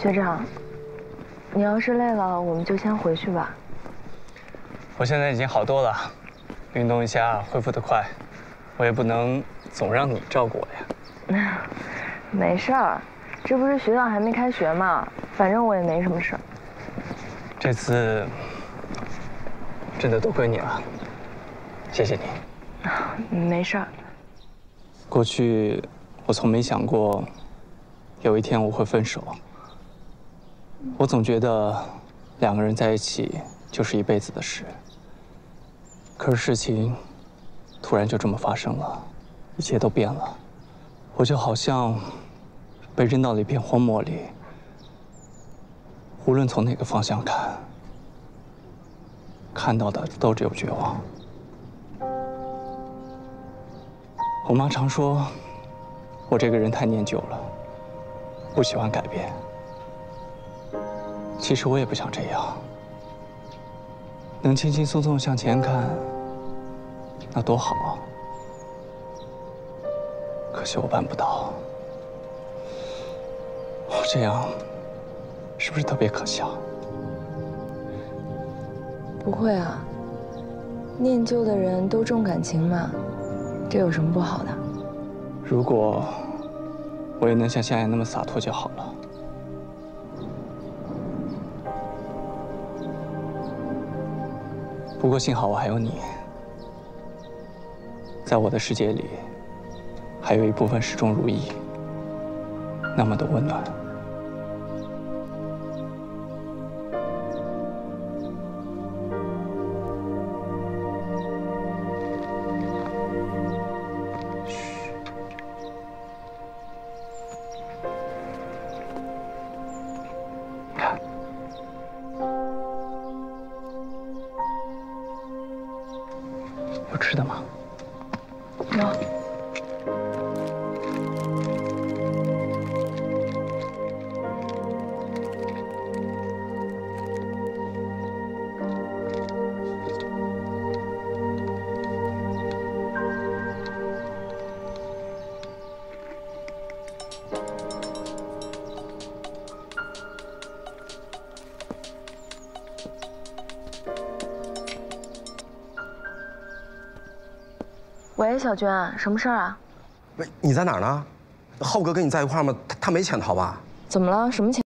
学长，你要是累了，我们就先回去吧。 我现在已经好多了，运动一下恢复得快，我也不能总让你照顾我呀。 没事儿，这不是学校还没开学嘛，反正我也没什么事儿。 这次真的多亏你了，谢谢你。 没事儿。 过去我从没想过有一天我会分手。我总觉得两个人在一起就是一辈子的事，可是事情突然就这么发生了，一切都变了。我就好像被扔到了一片荒漠里，无论从哪个方向看，看到的都只有绝望。我妈常说，我这个人太念旧了，不喜欢改变。其实我也不想这样，能轻轻松松向前看，那多好啊！可惜我办不到，我这样是不是特别可笑？ 不会啊，念旧的人都重感情嘛，这有什么不好的？ 如果我也能像夏言那么洒脱就好了。不过幸好我还有你，在我的世界里，还有一部分始终如一，那么的温暖。看，有吃的吗？ 有。喂，小娟，什么事儿啊？ 喂，你在哪儿呢？浩哥跟你在一块儿吗？他没潜逃吧？ 怎么了？什么情？